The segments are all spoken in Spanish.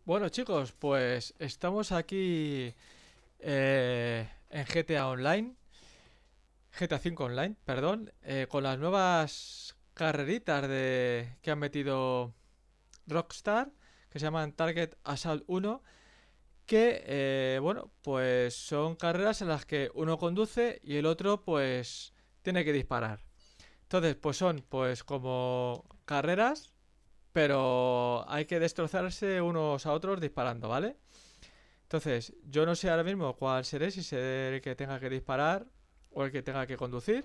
Bueno chicos, pues estamos aquí en GTA Online, GTA 5 Online, perdón, con las nuevas carreritas que han metido Rockstar, que se llaman Target Assault 1, que bueno, pues son carreras en las que uno conduce y el otro pues tiene que disparar. Entonces, pues son pues como carreras, pero hay que destrozarse unos a otros disparando, ¿vale? Entonces, yo no sé ahora mismo cuál seré, si seré el que tenga que disparar o el que tenga que conducir,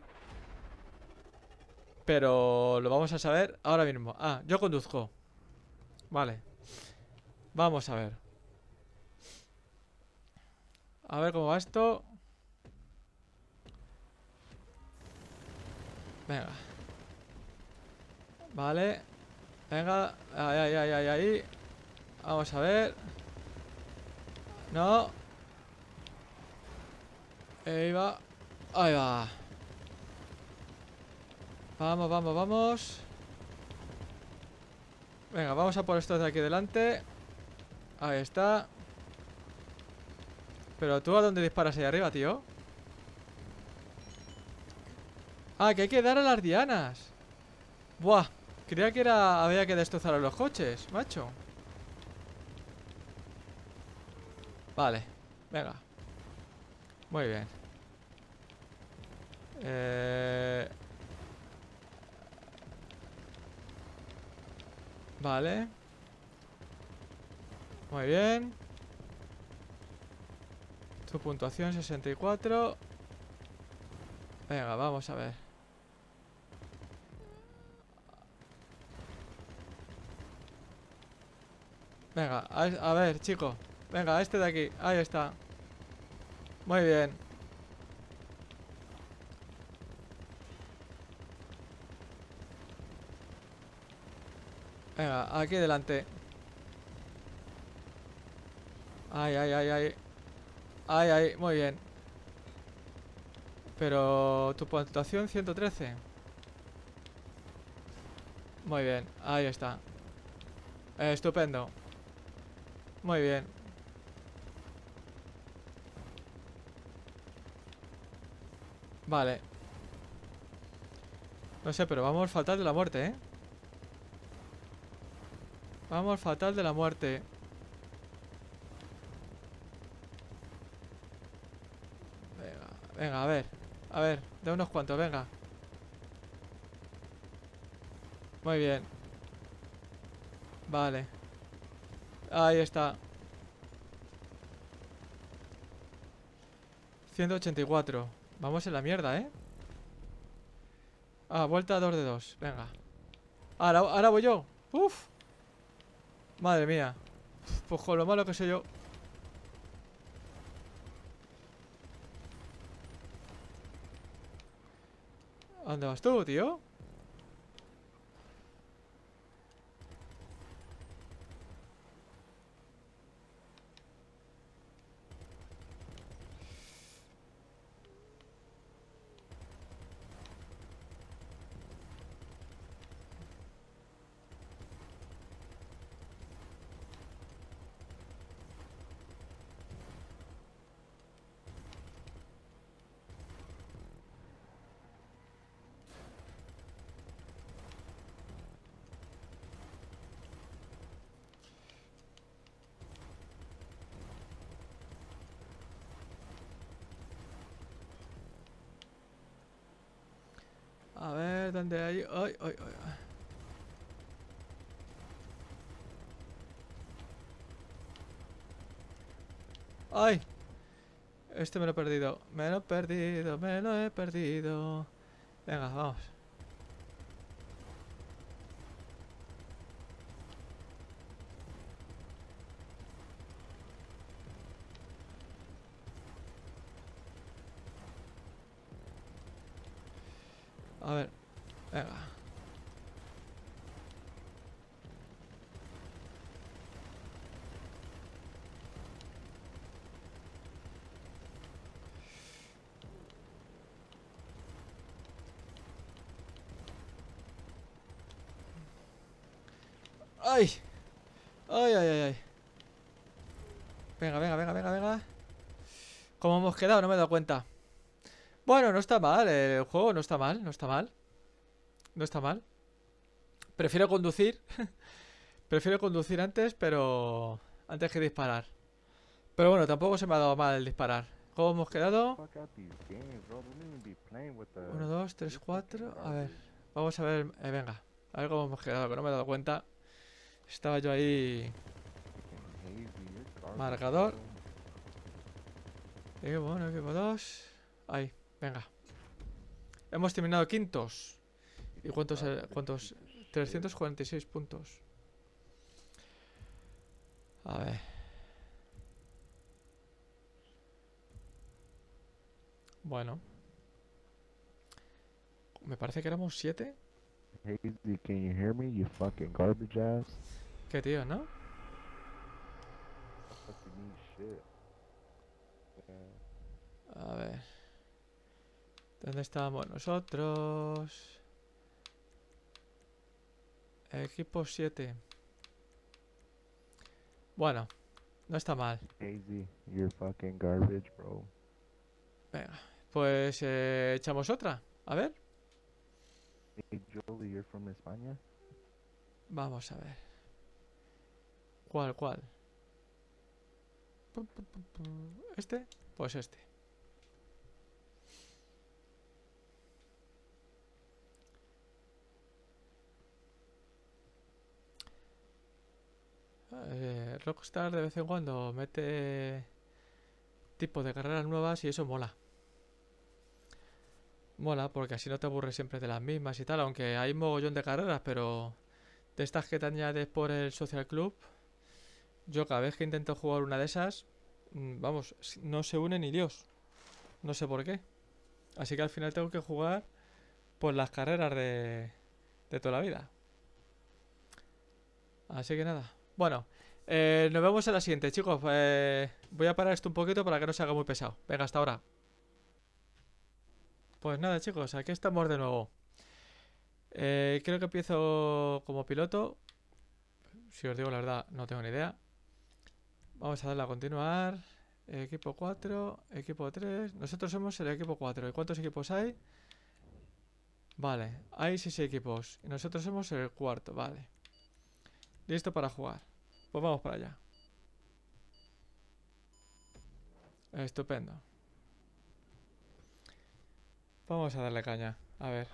pero lo vamos a saber ahora mismo. Ah, yo conduzco. Vale, vamos a ver. A ver cómo va esto. Venga, vale. Venga, ahí, ahí, ahí, ahí, ahí. Vamos a ver. No, ahí va. Ahí va. Vamos, vamos, vamos. Venga, vamos a por estos de aquí delante. Ahí está. Pero tú a dónde disparas ahí arriba, tío. Ah, que hay que dar a las dianas. Buah, creía que había que destrozar a los coches, macho. Vale, venga, muy bien. Eh, vale, muy bien. Tu puntuación 64. Venga, vamos a ver. Venga, a ver, chico. Venga, este de aquí, ahí está. Muy bien. Venga, aquí delante. Ay, ay, ay, ay. Ay, ay, muy bien. Pero tu puntuación 113. Muy bien, ahí está. Estupendo. Muy bien. Vale. No sé, pero vamos fatal de la muerte, ¿eh? Vamos fatal de la muerte. Venga, venga, a ver. A ver, de unos cuantos, venga. Muy bien. Vale. Ahí está. 184. Vamos en la mierda, ¿eh? Ah, vuelta a 2 de 2. Venga. Ahora voy yo. Uf. Madre mía. Pues con lo malo que soy yo. ¿A dónde vas tú, tío? A ver, ¿dónde hay? Ay, ay, ay. Ay, este me lo he perdido. Me lo he perdido, me lo he perdido. Venga, vamos. A ver, venga. Ay, ay, ay, ay, ay. Venga, venga, venga, venga, venga. ¿Cómo hemos quedado? No me he dado cuenta. Bueno, no está mal, el juego no está mal, no está mal. No está mal. Prefiero conducir. Prefiero conducir antes, pero... Antes que disparar. Pero bueno, tampoco se me ha dado mal el disparar. ¿Cómo hemos quedado? Fuck out these games, bro. Don't even be playing with the. 1, 2, 3, You're fucking 4. A ver. garbage. Vamos a ver. Venga. A ver cómo hemos quedado, que no me he dado cuenta. Estaba yo ahí. Fucking hazy. You're garbage, Marcador. bro. Equipo 1, equipo 2. Ahí. Venga. Hemos terminado quintos. ¿Y You're cuántos? garbage ¿Cuántos? piece of shit. 346 puntos. A ver. Bueno. Me parece que éramos 7. Hazy, can you hear me? You fucking garbage ass. Qué tío, ¿no? Fucking need shit. Yeah. A ver. ¿Dónde estábamos nosotros? Equipo 7. Bueno, no está mal. Hazy, you're fucking garbage, bro. Venga, pues echamos otra. A ver. Hey, Jolie, you're from España? Vamos a ver. ¿Cuál, cuál? Pum, pum, pum, pum. ¿Este? Pues este. Rockstar de vez en cuando mete tipos de carreras nuevas y eso mola. Mola porque así no te aburres siempre de las mismas y tal, aunque hay mogollón de carreras, pero de estas que te añades por el Social Club, yo cada vez que intento jugar una de esas, vamos, no se une ni Dios. No sé por qué. Así que al final tengo que jugar por las carreras de toda la vida. Así que nada. Bueno, nos vemos en la siguiente, chicos. Voy a parar esto un poquito para que no se haga muy pesado. Venga, hasta ahora. Pues nada, chicos, aquí estamos de nuevo. Creo que empiezo como piloto. Si os digo la verdad, no tengo ni idea. Vamos a darle a continuar. Equipo 4, equipo 3. Nosotros somos el equipo 4. ¿Y cuántos equipos hay? Vale, hay 6 equipos. Y nosotros somos el cuarto, vale. Listo para jugar. Pues vamos para allá. Estupendo. Vamos a darle caña. A ver.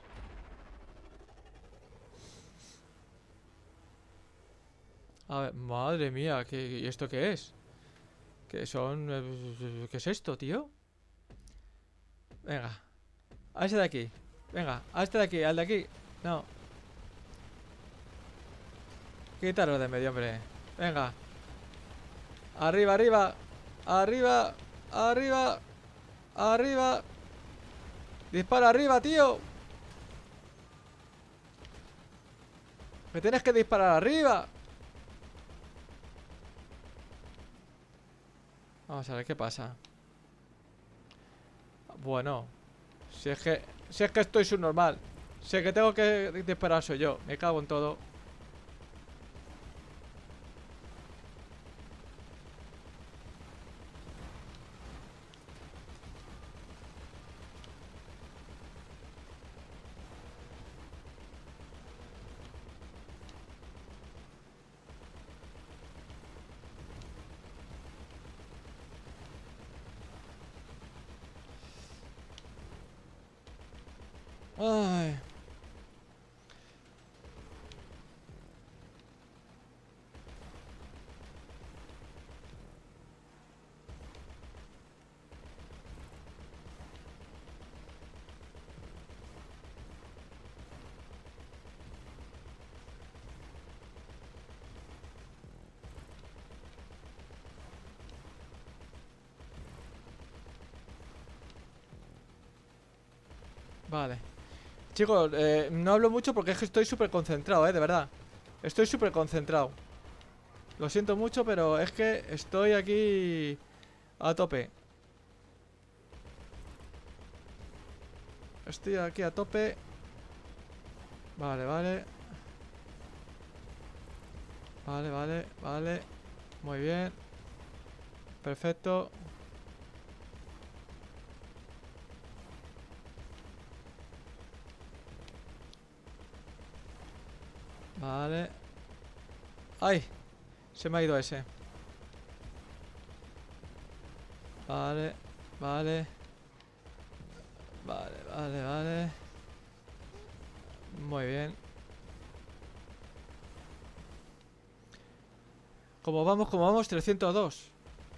A ver, madre mía, ¿y esto qué es? ¿Qué son? ¿Qué es esto, tío? Venga. A ese de aquí. Venga, a este de aquí, al de aquí. No. Quítalo de medio, hombre. Venga. Arriba, arriba. Arriba. Arriba. Arriba. Dispara arriba, tío. Me tienes que disparar arriba. Vamos a ver qué pasa. Bueno. Si es que estoy subnormal. Si es que tengo que disparar soy yo. Me cago en todo. Ay. Vale. Chicos, no hablo mucho porque es que estoy súper concentrado, de verdad. Estoy súper concentrado. Lo siento mucho, pero es que estoy aquí a tope. Estoy aquí a tope. Vale, vale. Vale, vale, vale. Muy bien. Perfecto. Vale. ¡Ay! Se me ha ido ese. Vale, vale. Vale, vale, vale. Muy bien. ¿Cómo vamos? ¿Cómo vamos? 302.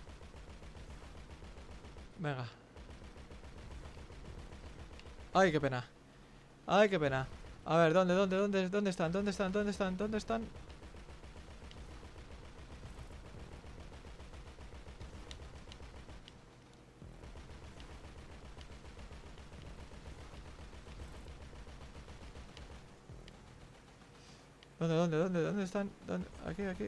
Venga. Ay, qué pena. Ay, qué pena. A ver, ¿dónde están? ¿Dónde están? ¿Dónde están? ¿Dónde están? ¿Dónde están? ¿Dónde? Aquí, aquí.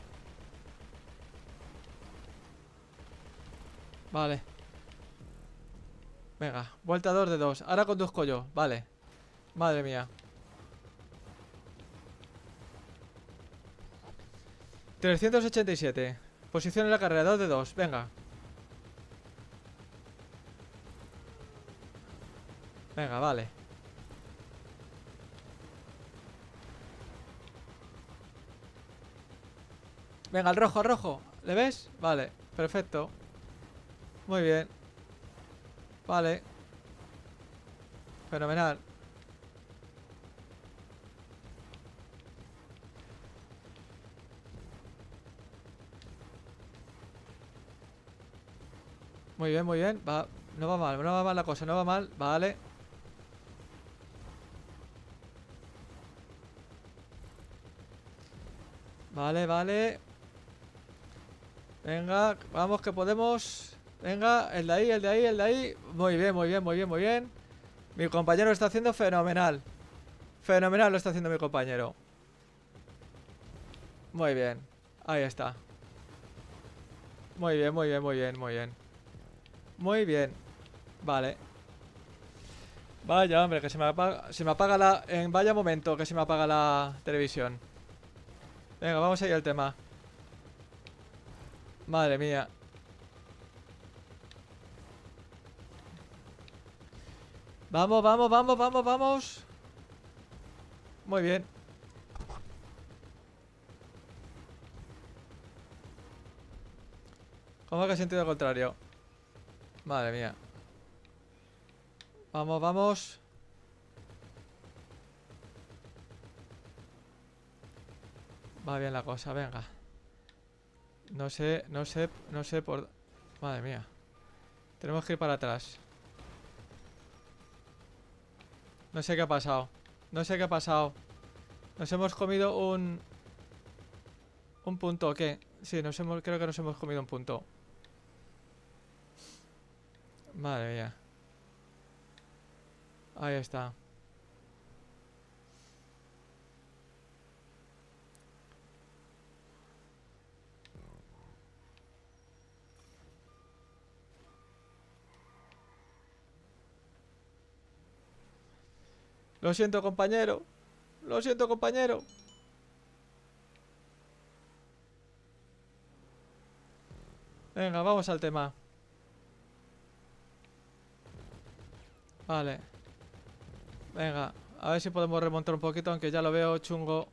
Vale. Venga, vuelta 2 de 2. Ahora conduzco yo, vale. Madre mía. 387. Posición en la carrera, 2 de 2. Venga. Venga, vale. Venga, al rojo, al rojo. ¿Le ves? Vale, perfecto. Muy bien. Vale. Fenomenal. Muy bien, muy bien. Va. No va mal, no va mal la cosa, no va mal. Vale. Vale, vale. Venga, vamos que podemos. Venga, el de ahí, el de ahí, el de ahí. Muy bien, muy bien, muy bien, muy bien. Mi compañero lo está haciendo fenomenal. Fenomenal lo está haciendo mi compañero. Muy bien. Ahí está. Muy bien, muy bien, muy bien, muy bien. Muy bien. Vale. Vaya, hombre, que se me apaga la... vaya momento que se me apaga la televisión. Venga, vamos a ir al tema. Madre mía. Vamos, vamos, vamos, vamos, vamos. Muy bien. ¿Cómo que sentido contrario? Madre mía. Vamos, vamos. Va bien la cosa, venga. No sé, no sé, no sé por... Madre mía. Tenemos que ir para atrás. No sé qué ha pasado. No sé qué ha pasado. Nos hemos comido un punto, ¿o qué? Sí, creo que nos hemos comido un punto. Madre mía. Ahí está. Lo siento, compañero. Lo siento, compañero. Venga, vamos al tema. Vale. Venga, a ver si podemos remontar un poquito, aunque ya lo veo chungo.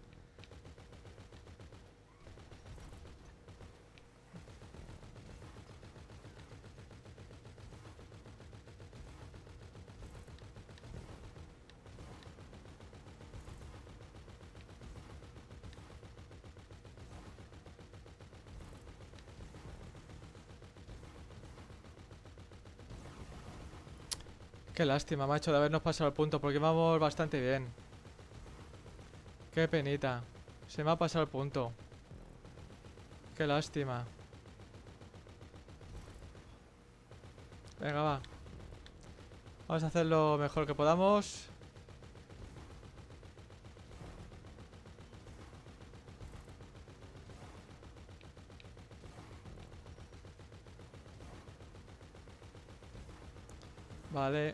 Qué lástima, macho, de habernos pasado el punto, porque vamos bastante bien. Qué penita. Se me ha pasado el punto. Qué lástima. Venga, va. Vamos a hacer lo mejor que podamos. Vale.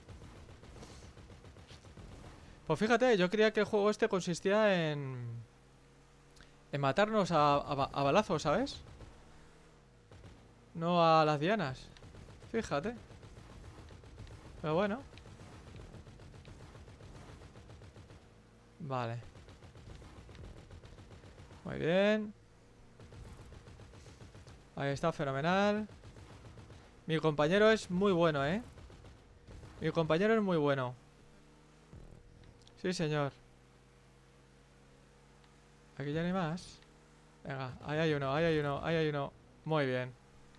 Pues fíjate, yo creía que el juego este consistía en matarnos a balazos, ¿sabes? no a las dianas. Fíjate. Pero bueno. Vale. Muy bien. Ahí está, fenomenal. Mi compañero es muy bueno, ¿eh? Mi compañero es muy bueno. Sí, señor. Aquí ya no hay más. Venga, ahí hay uno, ahí hay uno, ahí hay uno. Muy bien.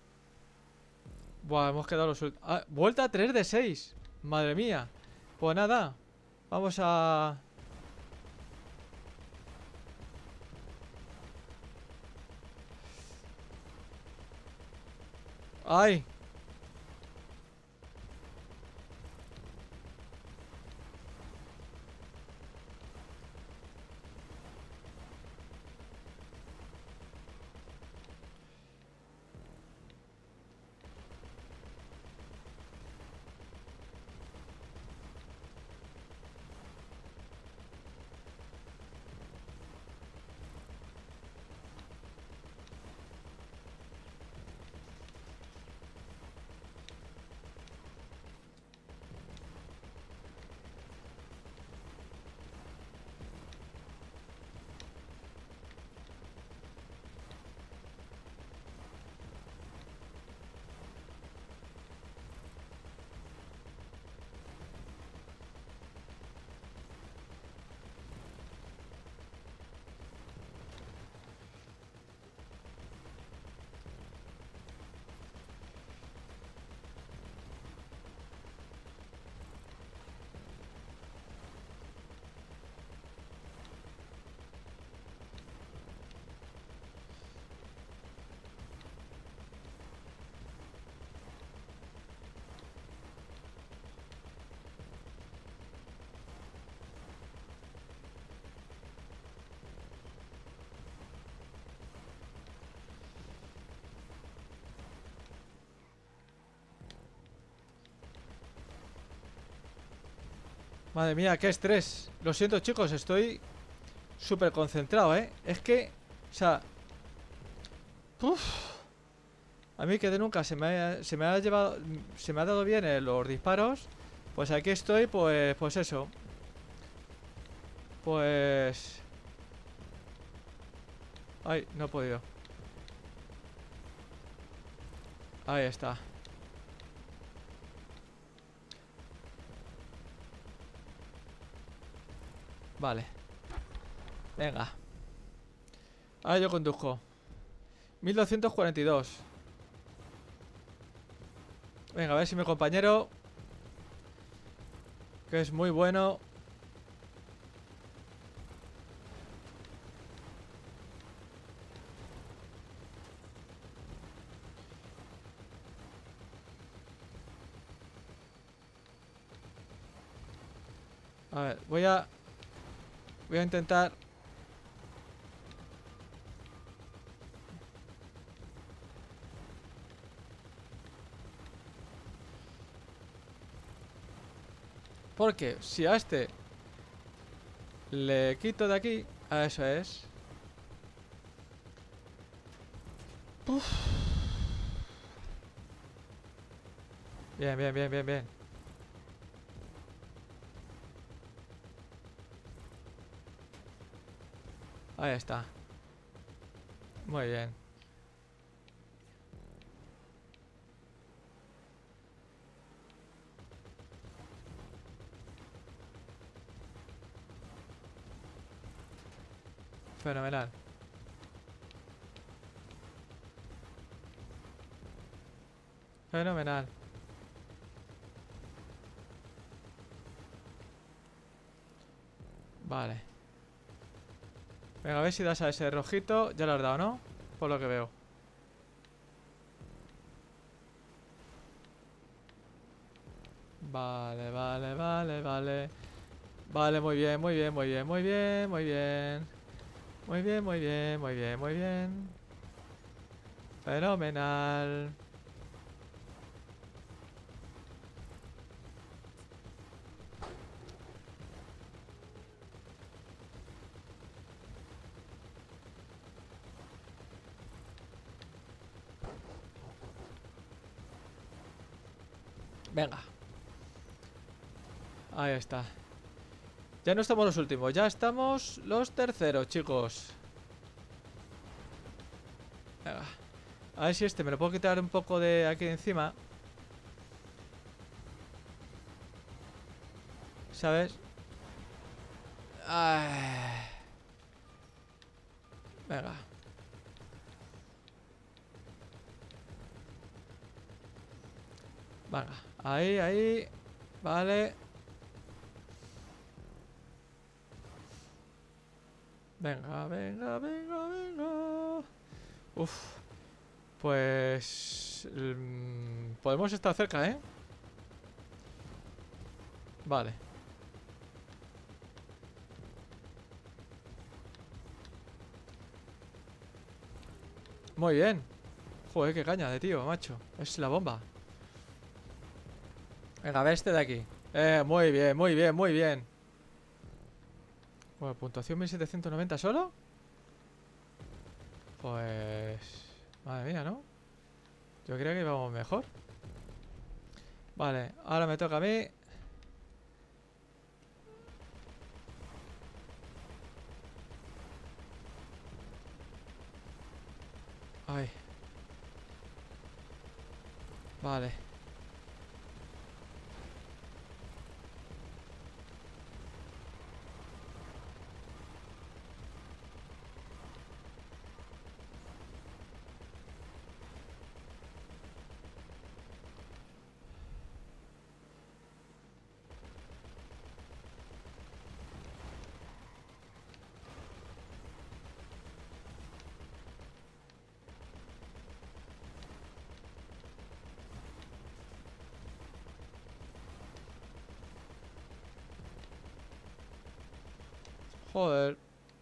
Buah, hemos quedado los últimos. Ah, vuelta 3 de 6. Madre mía. Pues nada. Vamos a... ¡Ay! Madre mía, qué estrés. Lo siento, chicos, estoy súper concentrado, ¿eh? Es que... O sea... Uf, a mí que de nunca se me ha llevado... Se me ha dado bien los disparos. Pues aquí estoy, pues eso. Pues... Ay, no he podido. Ahí está. Vale. Venga. Ahora yo conduzco. 1242. Venga, a ver si mi compañero, que es muy bueno. A ver, voy a intentar. Porque si a este le quito de aquí, a eso es. Uf. Bien, bien, bien, bien, bien. Ahí está. Muy bien. Fenomenal. Fenomenal. Vale. Venga, a ver si das a ese rojito. Ya lo has dado, ¿no? Por lo que veo. Vale, vale, vale, vale. Vale, muy bien, muy bien, muy bien, muy bien, muy bien. Muy bien, muy bien, muy bien, muy bien. Fenomenal. Venga. Ahí está. Ya no estamos los últimos, ya estamos los terceros, chicos. Venga. A ver si este me lo puedo quitar un poco de aquí de encima. ¿Sabes? Ay. Venga. Venga. Ahí, ahí. Vale. Venga, venga, venga, venga. Uf. Pues... podemos estar cerca, ¿eh? Vale. Muy bien. Joder, qué caña de tío, macho. Es la bomba. Venga, a ver este de aquí. Muy bien, muy bien, muy bien. Bueno, puntuación 1790 solo. Pues... madre mía, ¿no? Yo creo que íbamos mejor. Vale, ahora me toca a mí. Ay. Vale. Joder.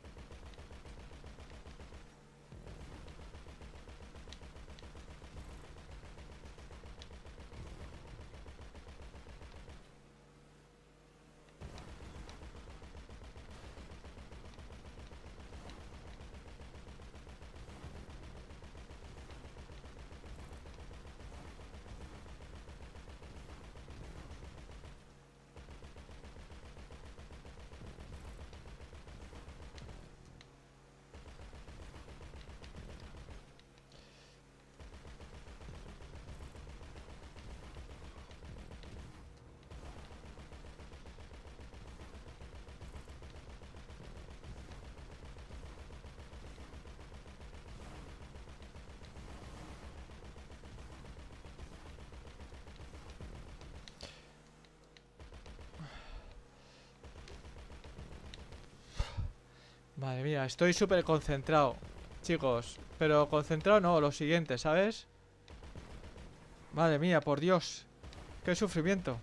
Madre mía, estoy súper concentrado, chicos. Pero concentrado no, lo siguiente, ¿sabes? Madre mía, por Dios. Qué sufrimiento.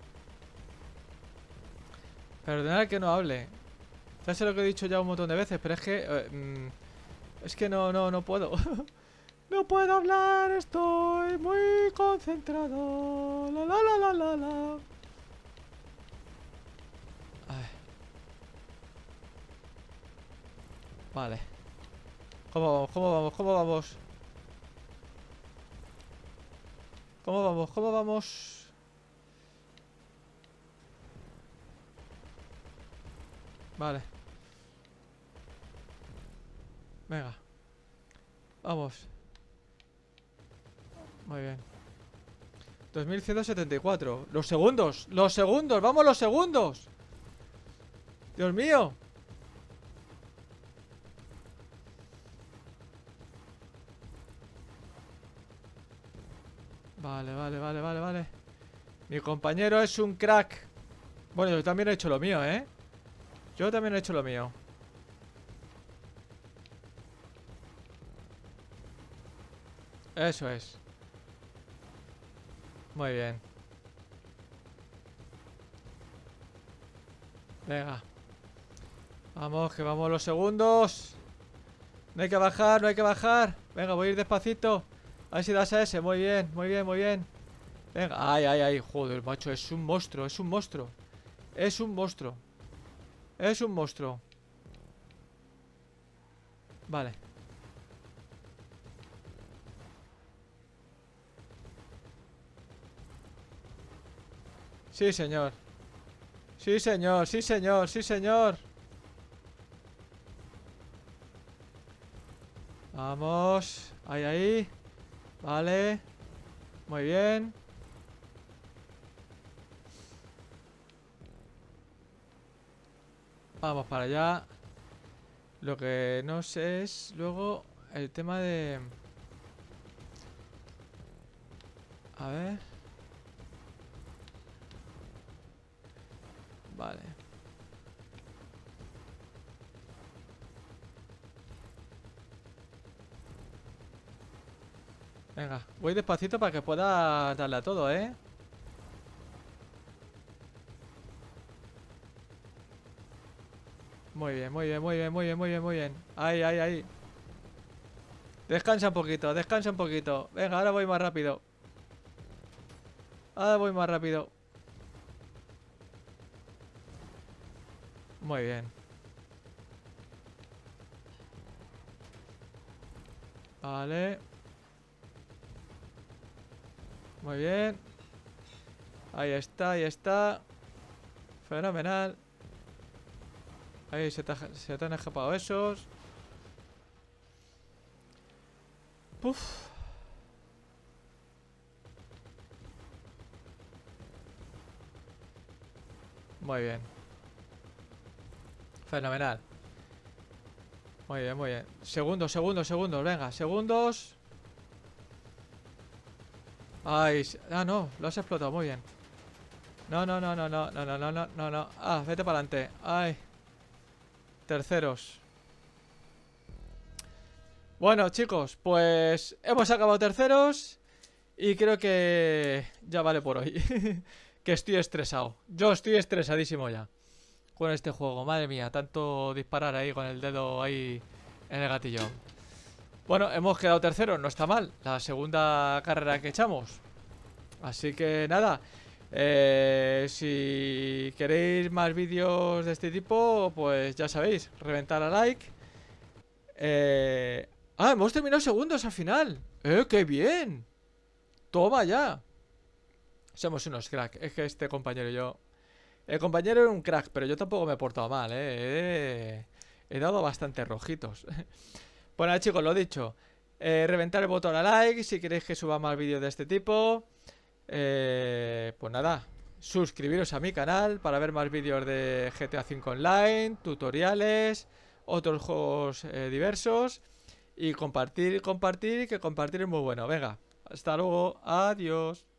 Perdonad que no hable. Ya sé lo que he dicho ya un montón de veces, pero es que... es que no puedo. No puedo hablar, estoy muy concentrado. La la la la la la. Ay, vale. ¿Cómo vamos? ¿Cómo vamos? ¿Cómo vamos? ¿Cómo vamos? ¿Cómo vamos? Vale. Venga. Vamos. Muy bien. 2174. Los segundos. Los segundos. Vamos los segundos. Dios mío. Vale, vale, vale, vale, vale. Mi compañero es un crack. Bueno, yo también he hecho lo mío, ¿eh? Yo también he hecho lo mío. Eso es. Muy bien. Venga. Vamos, que vamos los segundos. No hay que bajar, no hay que bajar. Venga, voy a ir despacito. A ver si das a ese. Muy bien, muy bien, muy bien. Venga, ay, ay, ay. Joder, macho, es un monstruo, es un monstruo. Es un monstruo. Es un monstruo. Vale. Sí, señor. Sí, señor, sí, señor, sí, señor. Vamos. Ahí, ahí. Vale. Muy bien. Vamos para allá. Lo que no sé es luego el tema de... A ver. Vale. Venga, voy despacito para que pueda darle a todo, ¿eh? Muy bien, muy bien, muy bien, muy bien, muy bien, muy bien. Ahí, ahí, ahí. Descansa un poquito, descansa un poquito. Venga, ahora voy más rápido. Ahora voy más rápido. Muy bien. Vale. Muy bien. Ahí está, ahí está. Fenomenal. Ahí se te han escapado esos. Puf. Muy bien. Fenomenal. Muy bien, muy bien. Segundos, segundos, segundos. Venga, segundos. Ay, ah, no, lo has explotado, muy bien. No, no, no, no, no, no, no, no, no, no, no. Ah, vete para adelante. Ay, terceros. Bueno, chicos, pues hemos acabado terceros. Y creo que ya vale por hoy. Que estoy estresado. Yo estoy estresadísimo ya con este juego. Madre mía, tanto disparar ahí con el dedo ahí en el gatillo. Bueno, hemos quedado terceros, no está mal. La segunda carrera que echamos. Así que nada. Si queréis más vídeos de este tipo, pues ya sabéis, reventar a like. Hemos terminado segundos al final. ¡Qué bien! Toma ya. Somos unos crack. Es que este compañero y yo... El compañero era un crack, pero yo tampoco me he portado mal, He dado bastantes rojitos. Bueno, chicos, lo dicho. Reventar el botón a like si queréis que suba más vídeos de este tipo. Pues nada. Suscribiros a mi canal para ver más vídeos de GTA V Online, tutoriales, otros juegos diversos. Y compartir, compartir, que compartir es muy bueno. Venga, hasta luego. Adiós.